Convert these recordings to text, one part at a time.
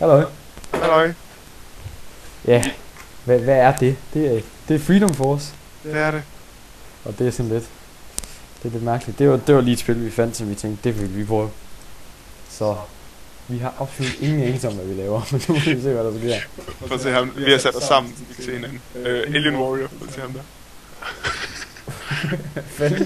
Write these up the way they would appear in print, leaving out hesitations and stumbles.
Halløj. Halløj. Ja, hvad er det? Det er Freedom Force. Det er det. Og det er sådan lidt... Det er lidt mærkeligt. Det var lige et spil, vi fandt, som vi tænkte, det ville vi prøve. Så vi har absolut ingen anelse om, hvad vi laver. Men nu må vi se, hvad der sker. For at se ham. Vi har sat os sammen, så vi kan se hinanden. Alien Warrior, for at se ham der. Fanden.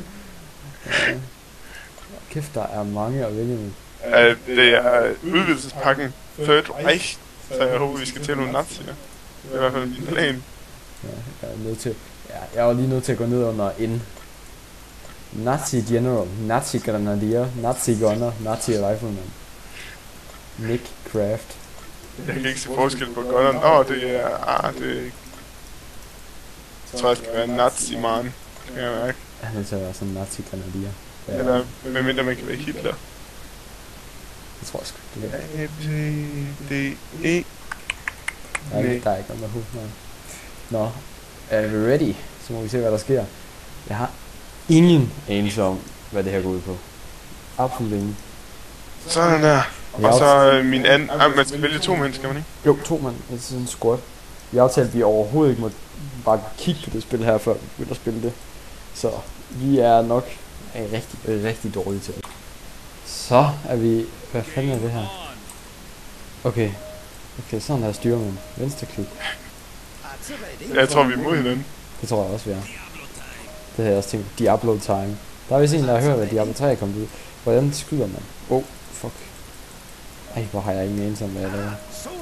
Kæft, der er mange at vælge med. Det er udvidelsespakken Third Reich, så jeg håber, vi skal til nogle nazier. Det er i hvert fald min plan. Ja, jeg er nødt til... Ja, jeg var lige nødt til at gå ned under N. Nazi General, Nazi Grenadier, Nazi Gunner, Nazi Rifleman. Nick Craft. Jeg kan ikke se forskel på gunneren. Det er... det jeg tror, jeg skal være Nazi-man. Kan jeg mærke. Jeg er nødt til at være sådan en Nazi Grenadier. Ja. Eller medmindre man kan være Hitler. Det tror jeg sgu. Det er A, B, D, E. der er ikke noget med hovedet. Nå, er vi ready? Så må vi se, hvad der sker. Jeg har ingen anelse om, hvad det her går ud på. Absolut ingen. Sådan der. Og så min anden... man skal vælge 2 mennesker, man ikke? Jo, 2 mand. Det er sådan en squad. Vi aftalte, at vi overhovedet ikke må bare kigge på det spil her, før vi begynder at spille det. Så vi er nok rigtig dårlige til det. Så er vi... Hvad fanden er det her? Okay, sådan her styrer man. Venstre klik. Jeg tror, vi er mod hinanden. Det tror jeg også, vi er. Det har jeg også tænkt. Diablo time. Der er vist en, der har hørt, at Diablo 3 er kommet ud. Hvordan skyder man? Fuck. Ej, hvor har jeg ingen anelse om, hvad jeg laver.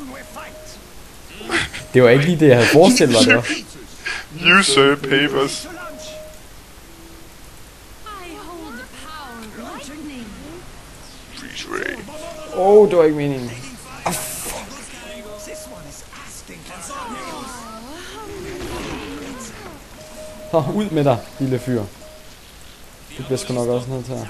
Det var ikke lige det, jeg havde forestillet mig, det var. User papers. Freeze ray. Det var ikke meningen. Så ud med dig, lille fyr. Det bliver sgu nok også nødt til.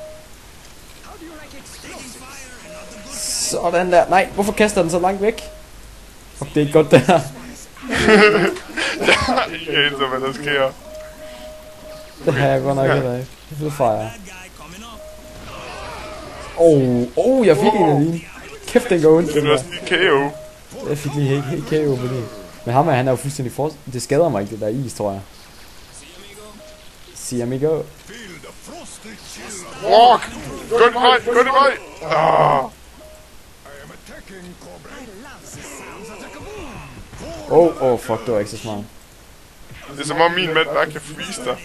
Sådan der. Nej, hvorfor kaster den så langt væk? Fuck, det er ikke godt det her. Jeg har ikke anelse om, hvad der sker. Det har jeg godt nok ikke af. Det vil fejre. Jeg fik en af dine. Kæft, den går ondt. Det var sådan lige KO. Jeg fik lige helt KO på det. Men ham han er jo fuldstændig for... Det skader mig ikke, det der is, tror jeg. See amigo. Walk! Gå den vej! Fuck, det var ikke så smart. Det er som om min mand bare kan freeze dig.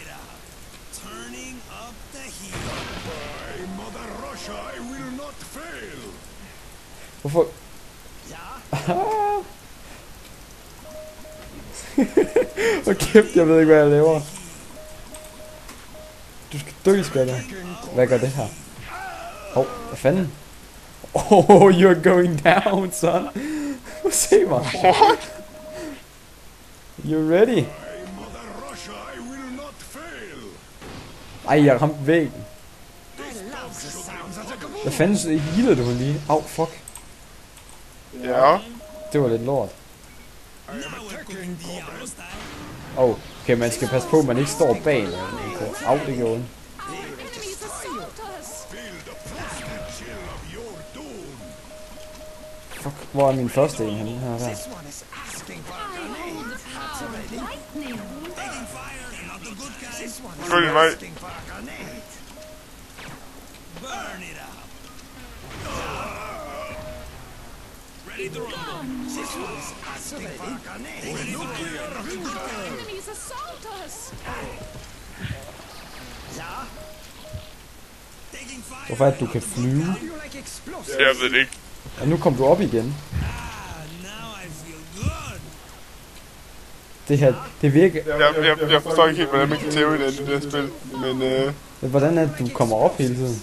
Hvorfor? Hvor kæft, jeg ved ikke, hvad jeg laver. Du skal dø, skatter. Hvad gør det her? Hvad fanden? You're going down, son. Se mig. What? You ready? Ej, jeg ramte væggen. Hvad fanden healede du lige? Fuck. Ja. Det var lidt lort. Okay, man skal passe på, at man ikke står bag noget. Det gjorde ondt. Fuck, hvor er min første en henne? Her der. Gå din vej. Hvorfor er det, du kan flyve? Jeg ved det ikke. Og nu kom du op igen. Det her, det virker... Jeg forstår ikke helt, hvordan man kan tæve i det der spil, men hvordan er det, du kommer op hele tiden?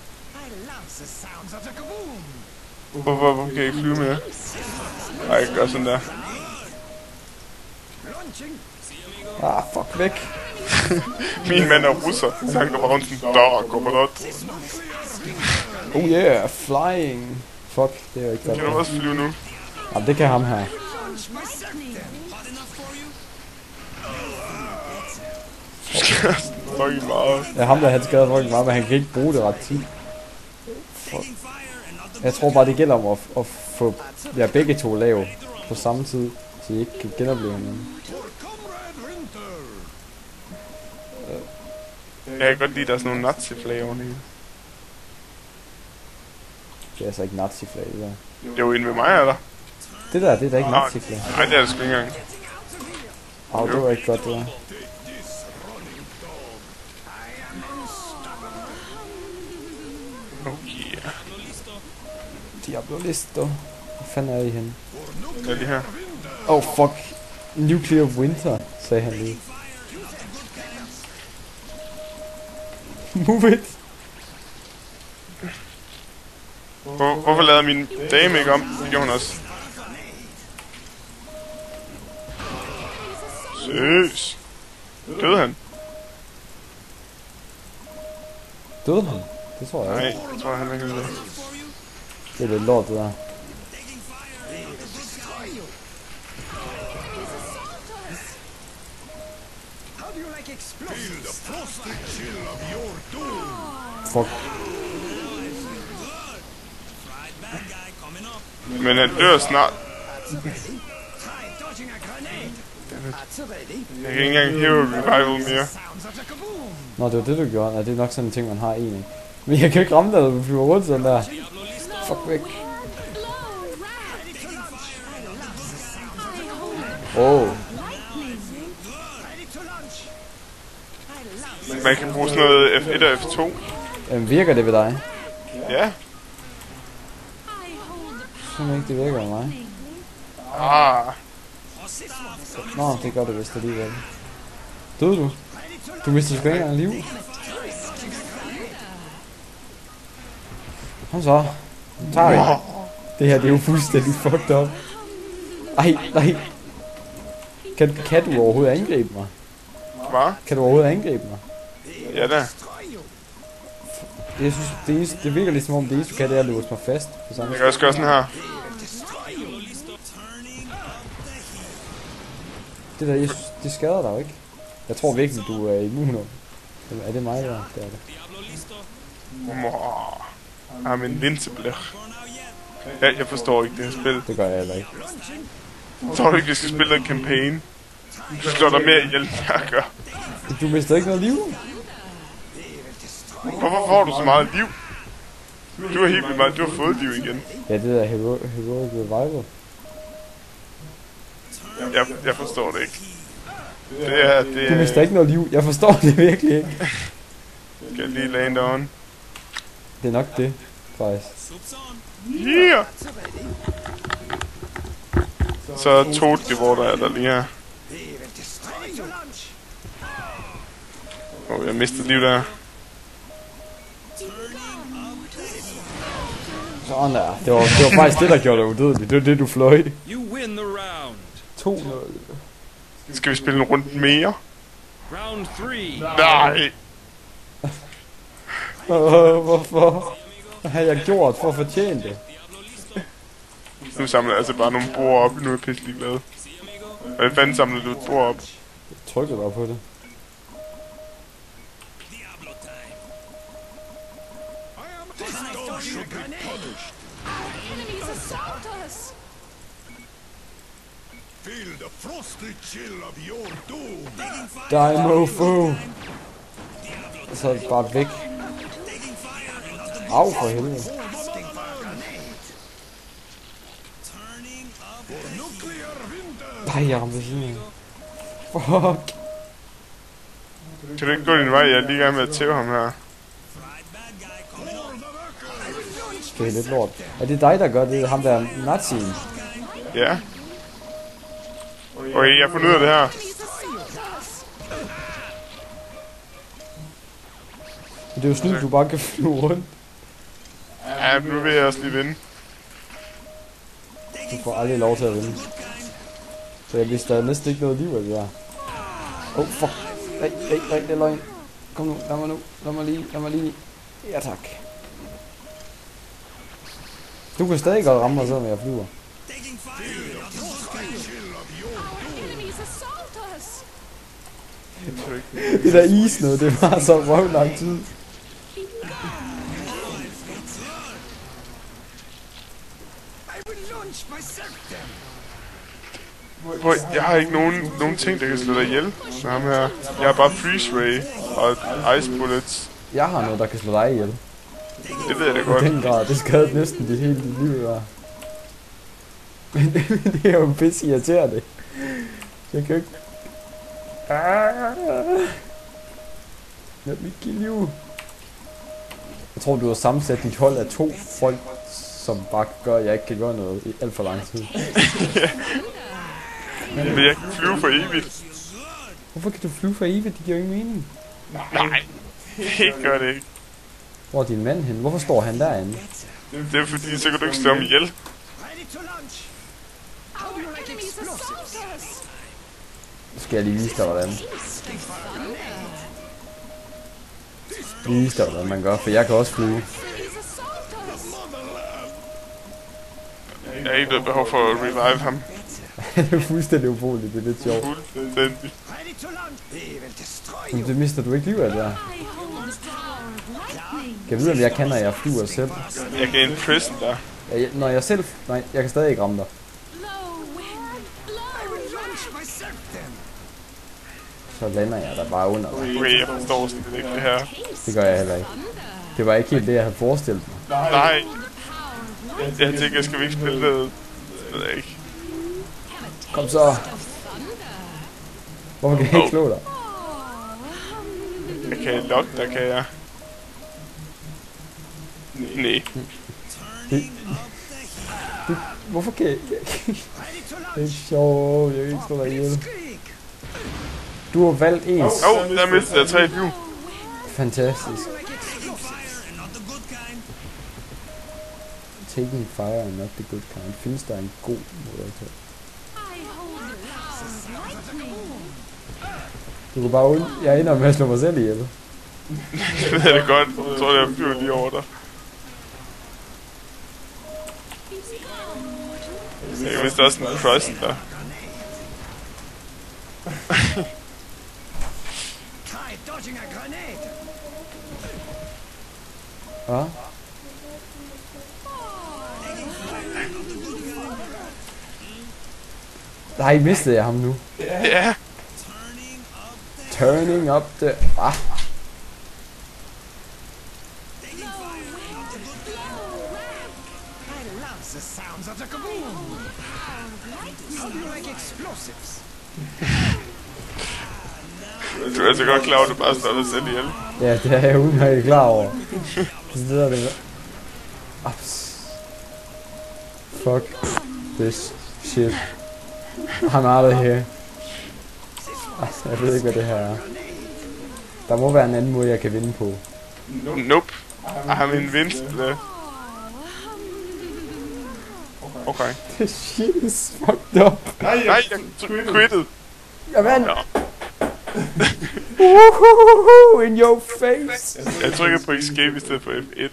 Hvorfor kan jeg ikke flyve mere? Nej, jeg gør sådan der. Fuck væk. Min mand er russer, så han går bare rundt sådan, går på noget. Yeah, flying. Fuck, det er jo ikke godt. Kan du også flyve nu? Jamen, det kan ham her. Fucking meget. Ja, ham der, han skader fucking meget, men han kan ikke bruge det ret tit. Fuck. Jeg tror bare, det gælder om at få begge to lav på samme tid, så I ikke kan genopleve hinanden. Jeg kan godt lide, der er sådan nogle nazi-flag oveni. Det er altså ikke nazi-flag, det der. Det er jo inde ved mig, eller? Det der, det er da ikke nazi-flag. Nej, det er det sgu ikke engang. Det var ikke godt, det der. Oh yeah. Diablo Listo. Hvor fanden er I henne? Det er lige her. Oh fuck. Nuclear Winter, sagde han lige. Move it. Hvorfor lavede min dame ikke om? Det gjorde hun også. Søs. Døde han? Døde han? Det tror jeg Nej, ikke. det tror jeg heller ikke. Det er lidt lort, det der. Fuck. Men han dør snart. Jeg kan ikke engang hæve revival mere. Nå, det var det, du gjorde. Ja, det er nok sådan en ting, man har egentlig. Men jeg kan ikke ramme dig, når du flyver rundt sådan der. Fuck væk. Oh. Man kan bruge sådan noget F1 og F2. Virker det ved dig? Ja. Jeg ikke, det virker ved mig. Ah. Nå, det gør det vist alligevel. Døde du? Du mistede sgu ikke engang liv. Kom så. Nu tager vi. Det her, det er jo fuldstændig fucked up. Ej, nej. Kan du overhovedet angribe mig? Hvad? Kan du overhovedet angribe mig? Ja da. Jeg synes, det virker lidt som om det eneste, du kan, det er at låse mig fast. På samme Jeg kan også gøre sådan her. Det der, jeg synes, det skader dig jo ikke. Jeg tror virkelig, du er immun. Er det mig, der? Det er det. I'm invincible. Jeg forstår ikke det her spil. Det gør jeg heller ikke. Tror du ikke, vi skal spille en campaign? Du slår dig mere ihjel, end jeg gør. Du mister ikke noget liv. Hvorfor får du så meget liv? Du er helt vildt meget. Du har fået liv igen. Ja, det der heroic revival. Jeg forstår det ikke. Det er... Du mister ikke noget liv. Jeg forstår det virkelig ikke. Skal jeg lige land on? Det er nok det, faktisk. Yeah! Så Totgevor der er der lige her. Jeg mistede liv der. Sådan der. Det var faktisk det, der gjorde dig udødelig. Det var det, du fløj. 2-0. Skal vi spille en rundt mere? Round 3. Nej! Hvorfor? Hvad har jeg gjort for at fortjene det? Nu samler jeg altså bare nogle bord op. Nu er jeg pisselig glad. Hvordan fanden samler du et bord op? Jeg trykkede bare på det. Feel the frosty chill of your doom. Die, mofo! Så er det bare væk. Au, for helvede. Nej, jeg ramte siden af. Fuck. Kan du ikke gå din vej? Jeg er lige i gang med at tæve ham her. Det er lidt lort. Er det dig, der gør det? Ham der nazien? Ja. Okay, jeg har fundet ud af det her. Det er jo snyd, du bare kan flyve rundt. Ja, nu vil jeg også lige vinde. Du får aldrig lov til at vinde. Så jeg vidste, der er næsten ikke noget liv af det der. Oh, fuck. Nej, det er løgn. Kom nu, lad mig lige. Ja, tak. Du kan stadig godt ramme mig, selvom jeg flyver. Det der is noget, det var så røv lang tid. Hvor jeg har ikke nogen ting, der kan slå dig ihjel. Så ham her. Jeg har bare freeze ray og ice bullets. Jeg har noget, der kan slå dig ihjel. Det ved jeg da I godt. den grad. Det skadede næsten dit hele dit liv, der. Men det er jo pisse irriterende. Jeg kan ikke... Let me kill you. Jeg tror, du har sammensat dit hold af 2 folk, som bare gør, at jeg ikke kan gøre noget i alt for lang tid. Men jeg kan flyve for evigt. Hvorfor kan du flyve for evigt? Det giver jo ingen mening. Nej, det gør det ikke. Hvor er din mand hen? Hvorfor står han derinde? Det er fordi, så kan du ikke slå ham ihjel. Så skal jeg lige vise dig, hvordan. Vise dig, hvordan man gør, for jeg kan også flyve. Jeg har ikke noget behov for at revive ham. Det er fuldstændig ubrugeligt, det er lidt sjovt. Fuldstændig. Men det mister du ikke liv af der. Kan jeg vide, om jeg kan, når jeg flyver selv? Jeg kan imprison dig. Når jeg selv... Nej, jeg kan stadig ikke ramme dig. Så lander jeg der bare under dig. Okay, jeg forstår sådan ikke det her. Det gør jeg heller ikke. Det var ikke helt det, jeg havde forestillet mig. Nej. Jeg tænker, skal vi ikke spille noget? Det ved jeg ikke. Kom så. Hvorfor kan jeg ikke slå dig? Jeg kan lokke dig, kan jeg? Nej. Hvorfor kan jeg... Det er sjovt, jeg kan ikke slå dig ihjel. Du har valgt ens. Der mistede jeg 3 liv. Fantastisk. Taking fire and not the good kind. Findes der en god måde at tage? Du kan bare jeg ender med at slå mig selv ihjel. Det ved jeg godt. Jeg tror, jeg flyver lige over dig. Jeg vidste også en crossen der. Hvad? Nej, mistede jeg ham nu. Ja. Turning up the... Ah. Du er altså godt klar over, at du bare slår dig selv ihjel. Ja, det er jeg udmærket klar over. Det der det. Fuck this shit. I'm out of here. Altså, jeg ved ikke, hvad det her er. Der må være en anden måde, jeg kan vinde på. Nope. Jeg har min vinst. Okay. This shit is fucked up. Nej, jeg quitted. Jeg vandt. Ja. In your face. Jeg trykker på escape i stedet for F1.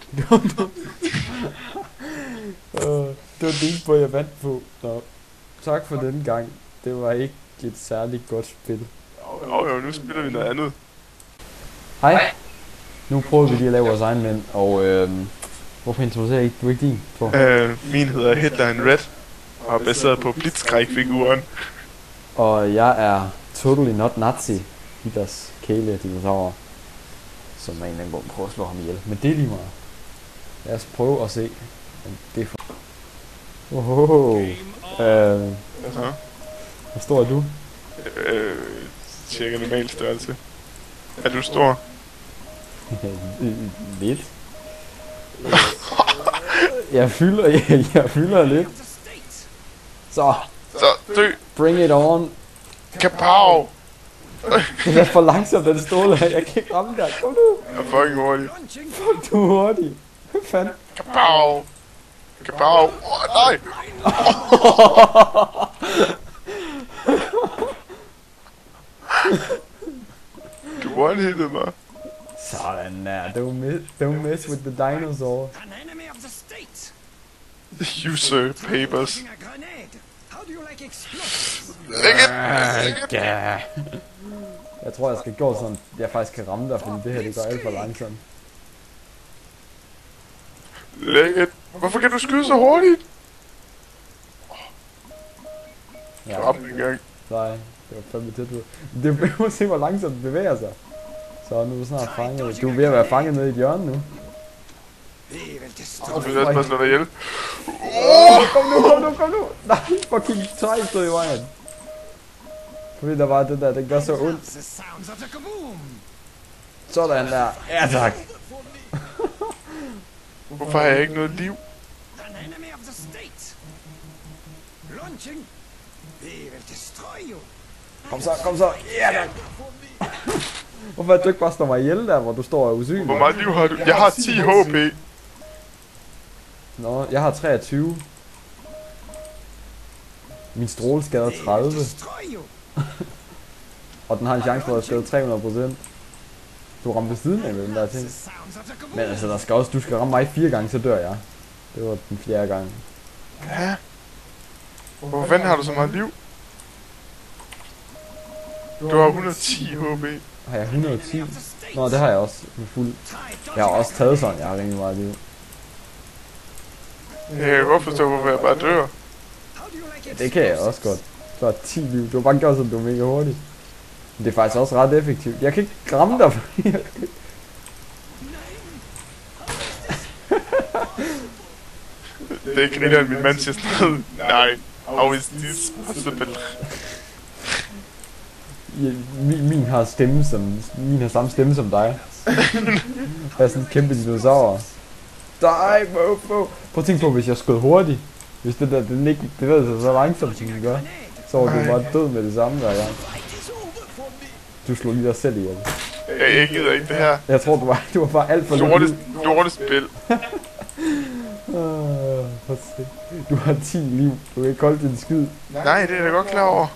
Det var det, hvor jeg vandt på. Nå. Tak for den gang. Det var ikke et særligt godt spil. Jo, nu spiller vi noget andet. Hej. Nu prøver vi lige at lave vores egen mænd, og hvorfor introducerer du ikke din? Min hedder Headline Red, og er baseret på Blitzkrieg-figuren. Og jeg er Totally Not Nazi, Hitlers kæle dinosaurer, som af en eller anden grund prøver at slå ham ihjel. Men det er lige meget. Lad os prøve at se, om det er for... Hvor stor er du? Cirka normal størrelse. Er du stor? Lidt. Jeg fylder lidt. Så dø! bring it on. Kapow! Det er for langsomt, den ståle her. Jeg kan ikke ramme der. Kom nu. Jeg er fucking hurtig. Fuck, du er hurtig. Hvad fanden? Kapow! Kapow! Nej! Du one-hittede mig. Sådan der. Don't mess with the dinosaur. User papers. Jeg tror, jeg skal gå sådan, jeg faktisk kan ramme dig, fordi det her, det går alt for langsomt. Lækkert. Hvorfor kan du skyde så hurtigt? Ja, Drop en gang. nej, det var fandme tæt på. Det er jo se, hvor langsomt den bevæger sig. Så nu er du snart fanget. Du er ved at være fanget nede i et hjørne nu. Du vil også bare slå dig ihjel. Kom nu! Nej, fucking træk stod i vejen. Fordi der var det der, det gør så ondt. Sådan der. Ja, tak. Hvorfor har jeg ikke noget liv? Kom så. Ja, tak. Hvorfor er du ikke bare slå mig ihjel der, hvor du står og er usynlig? Hvor meget liv har du? Jeg har 10 HP. Nå, jeg har 23. Min stråle skader 30. Og den har en chance for at skade 300%. Du rammer ved siden af med den der ting. Men altså, der skal også, du skal ramme mig 4 gange, så dør jeg. Det var den 4. gang. Ja. Hvor fanden har du så meget liv? Du har 110 HP. Har jeg 110? Nå, det har jeg også med fuld. Jeg har også taget sådan, jeg har rimelig meget liv. Jeg kan godt forstå, hvorfor jeg bare dør. Ja, det kan jeg også godt. Du har 10 liv. Du har bare gjort sådan, du er mega hurtig. Men det er faktisk også ret effektivt. Jeg kan ikke ramme dig. Det er griner, at min mand siger sådan noget. Nej, how is this possible? Min har stemme som... Min har samme stemme som dig. Jeg er sådan en kæmpe dinosaur. Nej, Prøv at tænke på, hvis jeg skød hurtigt. Hvis det der, den ikke bevæger sig så langsomt, som den gør. Så var du bare død med det samme hver gang. Du slog lige dig selv ihjel. Jeg gider ikke det her. Jeg tror, du var bare alt for lidt. Lortespil. Du har 10 liv. Du kan ikke holde din skid. Nej, det er jeg da godt klar over.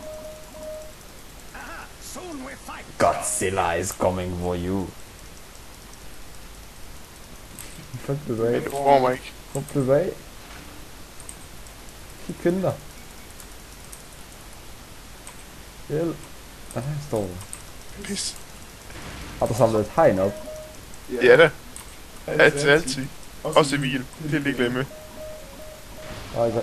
Godzilla is coming for you. Fuck blev du af? Men du får mig ikke. Hvor blev du af? Kig finde dig. Hjælp. Hvad der står der? Pis. Har du samlet et hegn op? Ja da. Altid. Også civil. Det er det glemme. Okay.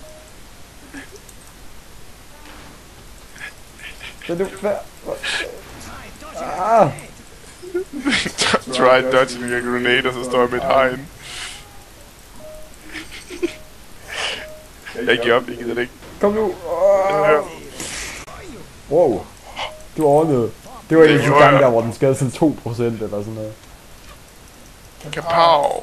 Det er du hvad? Ah! Try dodging a grenade, og så står jeg med et hegn. Jeg giver op, jeg gider det ikke. Kom nu! Wow! Du overlevede. Det var en af de gange der, hvor den skadede sådan 2% eller sådan noget. Kapow!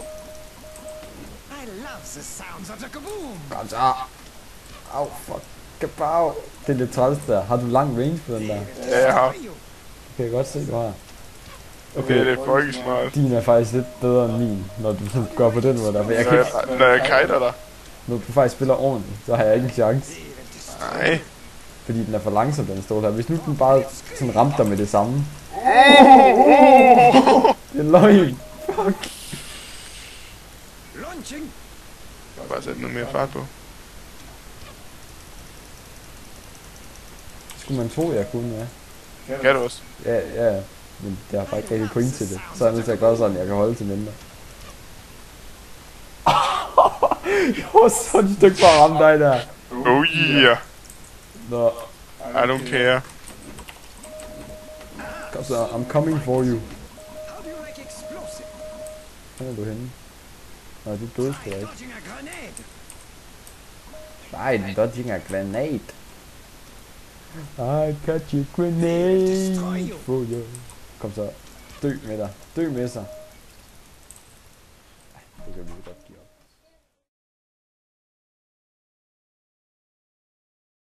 Kom så! Au, fuck. Kapow! Det er lidt træls der. Har du lang range på den der? Ja, jeg har. Det kan jeg godt se, du har. Okay, det er fucking smart. Din er faktisk lidt bedre end min, når du gør på den måde der. Men jeg kan ikke, Når jeg kiter dig. når du faktisk spiller ordentligt, så har jeg ikke en chance. Nej. Fordi den er for langsom, den stål her. Hvis nu den bare sådan ramte dig med det samme. Det er løgn. Fuck. Jeg har bare sat noget mere fart på. Skulle man tro, jeg kunne, ja. Kan du også? Ja. Men jeg har bare ikke rigtig point til det. Så er jeg nødt til at gøre sådan, at jeg kan holde til mindre. Jeg var sådan et stykke for at ramme dig der. Oh yeah. Nå, I don't care. kom så, I'm coming for you. Hvor er du henne? Nå, du døde sgu da ikke. Nej, den dodging a grenade. I catch a grenade for you. Kom så, dø med dig. Dø med sig.